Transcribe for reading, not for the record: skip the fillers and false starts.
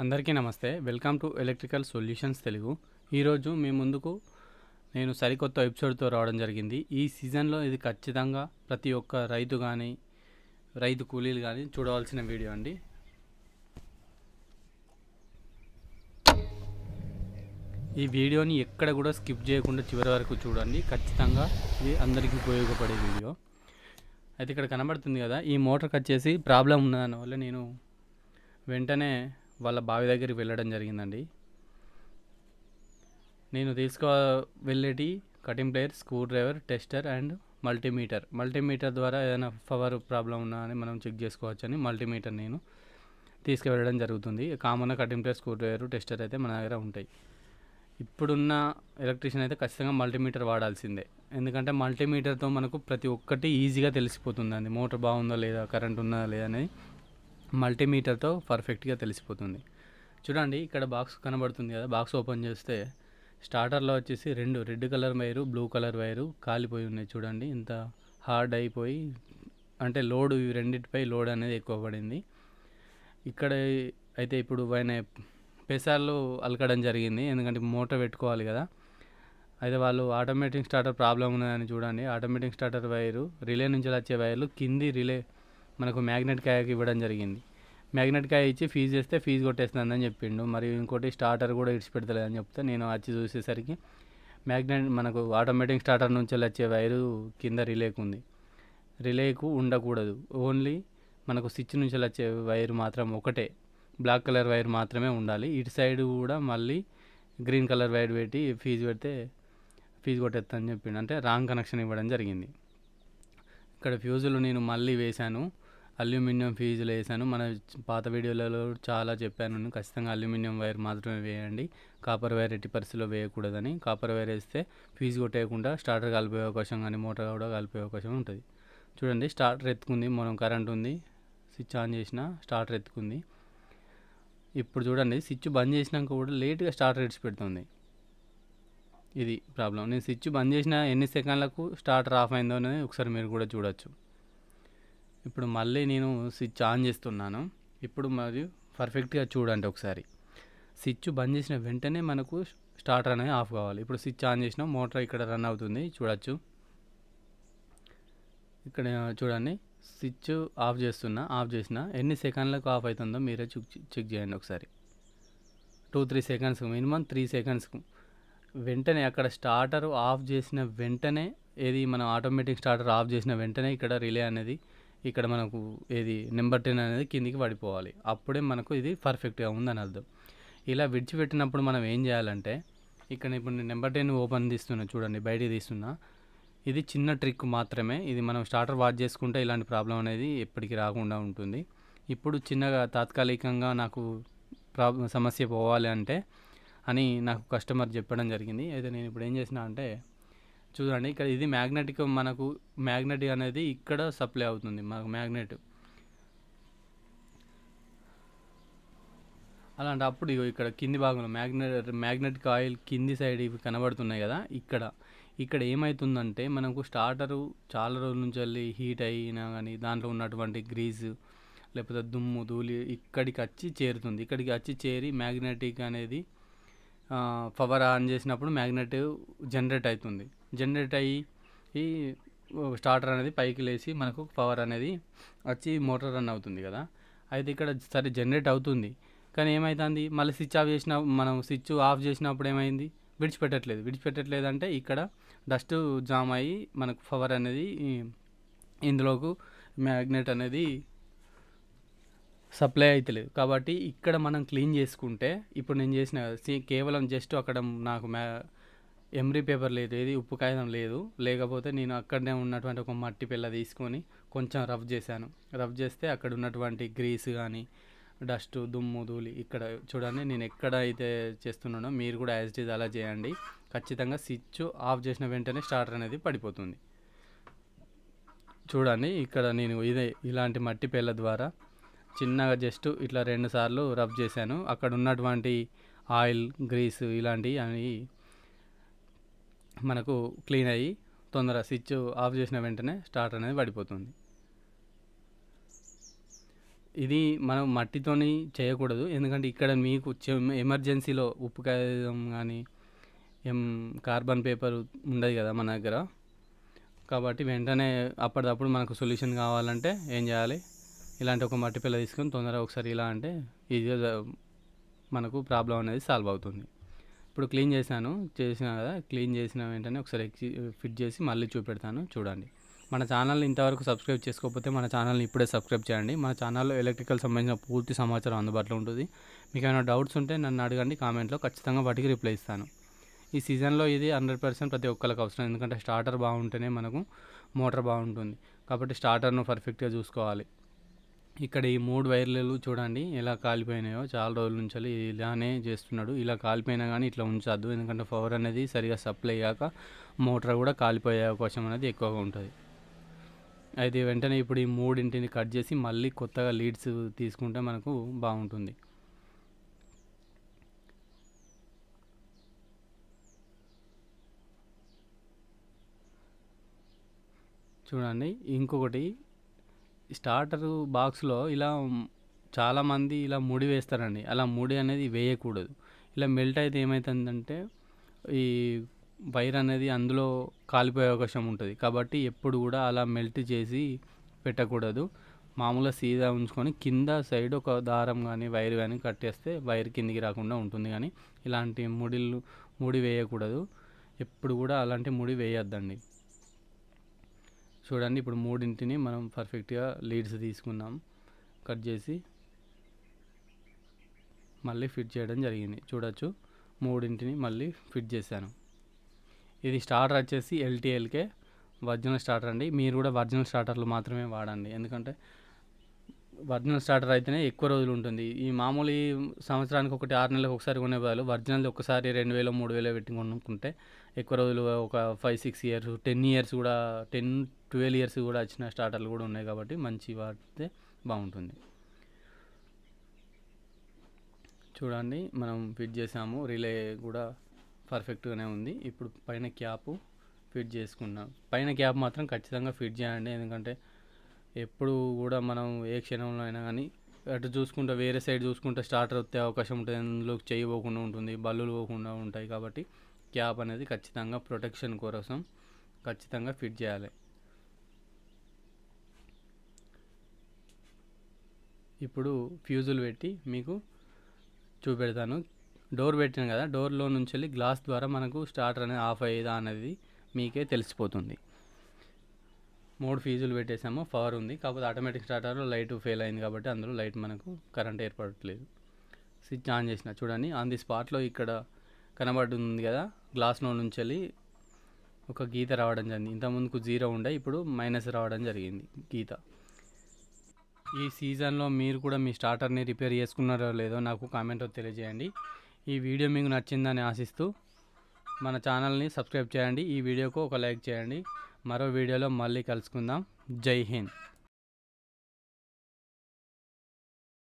అందరికీ నమస్తే. Welcome to electrical solutions Telugu. ఈరోజు మీ ముందుకు నేను సరికొత్త ఎపిసోడ్తో రావడం జరిగింది. ఈ సీజన్లో ఇది ఖచ్చితంగా ప్రతి ఒక్క రైతు కానీ రైతు కూలీలు కానీ చూడవలసిన వీడియో అండి. ఈ వీడియోని ఎక్కడ కూడా స్కిప్ చేయకుండా చివరి వరకు చూడండి. ఖచ్చితంగా ఇది అందరికీ ఉపయోగపడే వీడియో. అయితే ఇక్కడ కనబడుతుంది కదా, ఈ మోటార్కి వచ్చేసి ప్రాబ్లం ఉన్న దానివల్ల నేను వెంటనే వాళ్ళ బావి దగ్గరికి వెళ్ళడం జరిగిందండి. నేను వెళ్ళేటి cutting plier, screw driver, tester and multimeter ద్వారా ఏదైనా పవర్ ప్రాబ్లం ఉన్నా అని మనం చెక్ చేసుకోవచ్చు అని మల్టీమీటర్ నేను తీసుకువెళ్ళడం జరుగుతుంది. కామన్గా cutting plier, screw driver, tester అయితే మన దగ్గర ఉంటాయి. ఇప్పుడున్న ఎలక్ట్రీషియన్ అయితే ఖచ్చితంగా మల్టీమీటర్ వాడాల్సిందే. ఎందుకంటే మల్టీమీటర్తో మనకు ప్రతి ఒక్కటి ఈజీగా తెలిసిపోతుందండి. మోటార్ బాగుందా లేదా, కరెంట్ ఉందా లేదా అనేది మల్టీమీటర్తో పర్ఫెక్ట్గా తెలిసిపోతుంది. చూడండి, ఇక్కడ బాక్స్ కనబడుతుంది కదా, బాక్స్ ఓపెన్ చేస్తే స్టార్టర్లో వచ్చేసి రెండు red colour wire, blue colour wire కాలిపోయి ఉన్నాయి. చూడండి, ఇంత హార్డ్ అయిపోయి, అంటే లోడ్ ఇవి రెండింటిపై లోడ్ అనేది ఎక్కువ పడింది. ఇక్కడ అయితే ఇప్పుడు ఆయన పెసార్లు అలకడం జరిగింది, ఎందుకంటే మోటార్ పెట్టుకోవాలి కదా. అయితే వాళ్ళు ఆటోమేటిక్ స్టార్టర్ ప్రాబ్లం ఉన్నదని చూడండి, ఆటోమేటిక్ స్టార్టర్ వైరు రిలే నుంచి వచ్చే వైర్లు కింది రిలే మనకు మ్యాగ్నెట్ కాయకి ఇవ్వడం జరిగింది. మ్యాగ్నెట్ కాయ ఇచ్చి ఫీజు చేస్తే ఫీజు కొట్టేస్తుందని చెప్పిండు. మరి ఇంకోటి స్టార్టర్ కూడా ఇడిచిపెడతలేదని చెప్తే నేను వచ్చి చూసేసరికి మ్యాగ్నెట్ మనకు ఆటోమేటిక్ స్టార్టర్ నుంచి వచ్చే వైరు కింద రిలేకు ఉండకూడదు. ఓన్లీ మనకు స్విచ్ నుంచి వచ్చే వైరు మాత్రం ఒకటే, బ్లాక్ కలర్ వైర్ మాత్రమే ఉండాలి. ఇటు సైడ్ కూడా మళ్ళీ గ్రీన్ కలర్ వైర్ పెట్టి ఫీజు పెడితే ఫీజు కొట్టేస్తుందని చెప్పిండు. అంటే రాంగ్ కనెక్షన్ ఇవ్వడం జరిగింది. ఇక్కడ ఫ్యూజులు నేను మళ్ళీ వేశాను, అల్యూమినియం ఫీజులు వేసాను. మన పాత వీడియోలలో చాలా చెప్పాను, ఖచ్చితంగా అల్యూమినియం వైర్ మాత్రమే వేయండి, కాపర్ వైర్ ఎట్టి పరిస్థితిలో వేయకూడదని. కాపర్ వైర్ వేస్తే ఫీజు కొట్టేయకుండా స్టార్టర్ కలిపే అవకాశం కానీ మోటార్ కూడా కలిపే అవకాశం ఉంటుంది. చూడండి, స్టార్టర్ ఎత్తుకుంది, మనం కరెంట్ ఉంది, స్విచ్ ఆన్ చేసిన స్టార్టర్ ఎత్తుకుంది. ఇప్పుడు చూడండి, స్విచ్ బంద్ చేసినాక కూడా లేట్గా స్టార్టర్ ఇడిచిపెడుతుంది. ఇది ప్రాబ్లం. నేను స్విచ్ బంద్ చేసిన ఎన్ని సెకండ్లకు స్టార్టర్ ఆఫ్ అయిందో అనేది ఒకసారి మీరు కూడా చూడొచ్చు. ఇప్పుడు మళ్ళీ నేను స్విచ్ ఆన్ చేస్తున్నాను. ఇప్పుడు మరియు పర్ఫెక్ట్గా చూడండి ఒకసారి. స్విచ్ బంద్ చేసిన వెంటనే మనకు స్టార్టర్ అనేది ఆఫ్ కావాలి. ఇప్పుడు స్విచ్ ఆన్ చేసిన మోటార్ ఇక్కడ రన్ అవుతుంది, చూడొచ్చు. ఇక్కడ చూడండి, స్విచ్ ఆఫ్ చేసిన ఎన్ని సెకండ్లకు ఆఫ్ అవుతుందో మీరే చెక్ చేయండి ఒకసారి. 2-3 సెకండ్స్కు, మినిమం 3 సెకండ్స్కు వెంటనే అక్కడ స్టార్టర్ ఆఫ్ చేసిన వెంటనే, ఏది మన ఆటోమేటిక్ స్టార్టర్ ఆఫ్ చేసిన వెంటనే ఇక్కడ రిలే అనేది, ఇక్కడ మనకు ఏది నెంబర్ 10 అనేది కిందికి పడిపోవాలి. అప్పుడే మనకు ఇది పర్ఫెక్ట్గా ఉందని అర్థం. ఇలా విడిచిపెట్టినప్పుడు మనం ఏం చేయాలంటే, ఇక్కడ ఇప్పుడు నేను నెంబర్ 10 ఓపెన్ తీస్తున్నా, చూడండి బయటికి తీస్తున్నా. ఇది చిన్న ట్రిక్ మాత్రమే, ఇది మనం స్టార్టర్ వాచ్ చేసుకుంటే ఇలాంటి ప్రాబ్లం అనేది ఎప్పటికీ రాకుండా ఉంటుంది. ఇప్పుడు చిన్నగా తాత్కాలికంగా నాకు సమస్య పోవాలి అంటే అని నాకు కస్టమర్ చెప్పడం జరిగింది. అయితే నేను ఇప్పుడు ఏం చేసిన అంటే, చూడండి, ఇక్కడ ఇది మనకు మ్యాగ్నెట్ అనేది ఇక్కడ సప్లై అవుతుంది, మనకు మ్యాగ్నెట్. అలాంటి అప్పుడు ఇక్కడ కింది భాగంలో మ్యాగ్నెట్ కాయిల్ కింది సైడ్ ఇవి కనబడుతున్నాయి కదా, ఇక్కడ ఏమవుతుందంటే మనకు స్టార్టరు చాలా రోజుల నుంచి వెళ్ళి హీట్ అయినా కానీ దాంట్లో ఉన్నటువంటి గ్రీజు లేకపోతే దుమ్ము ధూళి ఇక్కడికి వచ్చి చేరుతుంది. ఇక్కడికి వచ్చి చేరి మ్యాగ్నెటిక్ అనేది పవర్ ఆన్ చేసినప్పుడు మ్యాగ్నెట్ జనరేట్ అవుతుంది. జనరేట్ అయ్యి ఈ స్టార్టర్ అనేది పైకి లేచి మనకు పవర్ అనేది వచ్చి మోటార్ రన్ అవుతుంది కదా. అయితే ఇక్కడ సరే జనరేట్ అవుతుంది, కానీ ఏమవుతుంది, మళ్ళీ స్విచ్ ఆఫ్ చేసిన మనం స్విచ్ ఆఫ్ చేసినప్పుడు ఏమైంది, విడిచిపెట్టట్లేదు అంటే ఇక్కడ డస్ట్ జామ్ అయ్యి మనకు పవర్ అనేది ఇందులోకి మ్యాగ్నెట్ అనేది సప్లై అవుతలేదు. కాబట్టి ఇక్కడ మనం క్లీన్ చేసుకుంటే, ఇప్పుడు నేను చేసిన కేవలం జస్ట్ అక్కడ నాకు ఎమ్రీ పేపర్ లేదు, ఏది ఉప్పు కాగితం లేదు, లేకపోతే నేను అక్కడనే ఉన్నటువంటి ఒక మట్టి పిల్ల తీసుకొని కొంచెం రఫ్ చేస్తే అక్కడ ఉన్నటువంటి గ్రీస్ కానీ డస్ట్ దుమ్ము ధూళి ఇక్కడ చూడండి. నేను ఎక్కడ అయితే చేస్తున్నానో మీరు కూడా యాజ్ ఇట్ ఈజ్ అలా చేయండి. ఖచ్చితంగా స్విచ్ ఆఫ్ చేసిన వెంటనే స్టార్టర్ అనేది పడిపోతుంది. చూడండి, ఇక్కడ నేను ఇలాంటి మట్టి పిల్ల ద్వారా చిన్నగా జస్ట్ ఇట్లా 2 సార్లు రబ్ చేశాను. అక్కడ ఉన్నటువంటి ఆయిల్ గ్రీస్ ఇలాంటివి అవి మనకు క్లీన్ అయ్యి తొందరగా స్విచ్ ఆఫ్ చేసిన వెంటనే స్టార్టర్ అనేది పడిపోతుంది. ఇది మనం మట్టితోని చేయకూడదు. ఎందుకంటే ఇక్కడ మీకు ఎమర్జెన్సీలో ఉప్పు కాగితం కానీ ఏం కార్బన్ పేపర్ ఉండదు కదా మన దగ్గర. కాబట్టి వెంటనే అప్పటిదప్పుడు మనకు సొల్యూషన్ కావాలంటే ఏం చేయాలి, ఇలాంటి ఒక మట్టి పిల్ల తీసుకొని తొందరగా ఒకసారి ఇలా అంటే ఈజీగా మనకు ప్రాబ్లం అనేది సాల్వ్ అవుతుంది. ఇప్పుడు క్లీన్ చేసిన కదా, క్లీన్ చేసిన వెంటనే ఒకసారి ఫిట్ చేసి మళ్ళీ చూపెడతాను చూడండి. మన ఛానల్ని ఇంతవరకు సబ్స్క్రైబ్ చేసుకోకపోతే మన ఛానల్ని ఇప్పుడే సబ్స్క్రైబ్ చేయండి. మన ఛానల్లో ఎలక్ట్రికల్ సంబంధించిన పూర్తి సమాచారం అందుబాటులో ఉంటుంది. మీకు ఏమైనా డౌట్స్ ఉంటే నన్ను అడగండి కామెంట్లో, ఖచ్చితంగా వాటికి రిప్లై ఇస్తాను. ఈ సీజన్లో ఇది 100% ప్రతి ఒక్కరికి అవసరం. ఎందుకంటే స్టార్టర్ బాగుంటేనే మనకు మోటార్ బాగుంటుంది. కాబట్టి స్టార్టర్ను పర్ఫెక్ట్గా చూసుకోవాలి. ఇక్కడ ఈ 3 వైర్లు చూడండి ఎలా కాలిపోయినాయో. చాలా రోజుల నుంచి ఇలానే చేస్తున్నాడు. ఇలా కాలిపోయినా కానీ ఇట్లా ఉంచద్దు. ఎందుకంటే పవర్ అనేది సరిగా సప్లై అయ్యాక మోటార్ కూడా కాలిపోయే అవకాశం అనేది ఎక్కువగా ఉంటుంది. అయితే వెంటనే ఇప్పుడు ఈ 3 కట్ చేసి మళ్ళీ కొత్తగా లీడ్స్ తీసుకుంటే మనకు బాగుంటుంది. చూడండి ఇంకొకటి, స్టార్టర్ బాక్స్లో ఇలా చాలామంది ఇలా ముడి వేస్తారండి. అలా ముడి అనేది వేయకూడదు. ఇలా మెల్ట్ అయితే ఏమవుతుందంటే ఈ వైర్ అనేది అందులో కాలిపోయే అవకాశం ఉంటుంది. కాబట్టి ఎప్పుడు కూడా అలా మెల్ట్ చేసి పెట్టకూడదు. మామూలుగా సీదా ఉంచుకొని కింద సైడ్ ఒక దారం కానీ వైర్ కానీ కట్టేస్తే వైర్ కిందికి రాకుండా ఉంటుంది. కానీ ఇలాంటి ముడి వేయకూడదు. ఎప్పుడు కూడా అలాంటి ముడి వేయొద్దండి. చూడండి ఇప్పుడు 3 మనం పర్ఫెక్ట్గా లీడ్స్ తీసుకున్నాం, కట్ చేసి మళ్ళీ ఫిట్ చేయడం జరిగింది. చూడొచ్చు 3 మళ్ళీ ఫిట్ చేశాను. ఇది స్టార్టర్ వచ్చేసి ఎల్టీఎల్కే ఒరిజినల్ స్టార్టర్ అండి. మీరు కూడా ఒరిజినల్ స్టార్టర్లు మాత్రమే వాడండి. ఎందుకంటే ఒరిజినల్ స్టార్టర్ అయితేనే ఎక్కువ రోజులు ఉంటుంది. ఈ మామూలు సంవత్సరానికి 6 నెలలకు ఒకసారి కొనే బదులు ఒరిజినల్ ఒకసారి 2000 3000 పెట్టి కొనుక్కుంటే ఎక్కువ రోజులు ఒక 5-6 ఇయర్స్ 10 ఇయర్స్ కూడా 10-12 ఇయర్స్ కూడా వచ్చిన స్టార్టర్లు కూడా ఉన్నాయి. కాబట్టి మంచి వాడితే బాగుంటుంది. చూడండి మనం ఫిట్ చేసాము. రిలే కూడా పర్ఫెక్ట్గానే ఉంది. ఇప్పుడు పైన క్యాప్ ఫిట్ చేసుకున్నాం. పైన క్యాప్ మాత్రం ఖచ్చితంగా ఫిట్ చేయండి. ఎందుకంటే ఎప్పుడు కూడా మనం ఏ క్షణంలో అయినా కానీ అటు చూసుకుంటే వేరే సైడ్ చూసుకుంటే స్టార్టర్ వచ్చే అవకాశం ఉంటుంది. అందులో చెయ్యి పోకుండా ఉంటుంది, బల్లులు పోకుండా ఉంటాయి. కాబట్టి క్యాప్ అనేది ఖచ్చితంగా ప్రొటెక్షన్ కోసం ఖచ్చితంగా ఫిట్ చేయాలి. ఇప్పుడు ఫ్యూజులు పెట్టి మీకు చూపెడతాను. డోర్ పెట్టాను కదా, డోర్లో నుంచి వెళ్ళి గ్లాస్ ద్వారా మనకు స్టార్టర్ అనేది ఆఫ్ అయ్యేదా అనేది మీకే తెలిసిపోతుంది. 3 ఫ్యూజులు పెట్టేసాము. పవర్ ఉంది, కాకపోతే ఆటోమేటిక్ స్టార్టర్లో లైట్ ఫెయిల్ అయింది కాబట్టి అందులో లైట్ మనకు కరెంట్ ఏర్పడట్లేదు. స్విచ్ ఆన్ చేసిన చూడండి, ఆన్ ది స్పాట్లో ఇక్కడ కనబడుతుంది కదా, గ్లాస్లో నుంచి వెళ్ళి ఒక గీత రావడం జరిగింది. ఇంతకుముందుకు 0 ఉండే, ఇప్పుడు మైనస్ రావడం జరిగింది గీత. ఈ సీజన్లో మీరు కూడా మీ స్టార్టర్ని రిపేర్ చేసుకున్నారో లేదో నాకు కామెంట్లో తెలియజేయండి. ఈ వీడియో మీకు నచ్చిందని ఆశిస్తూ మన ఛానల్ని సబ్స్క్రైబ్ చేయండి. ఈ వీడియోకు ఒక లైక్ చేయండి. మరో వీడియోలో మళ్ళీ కలుసుకుందాం. జై హింద్.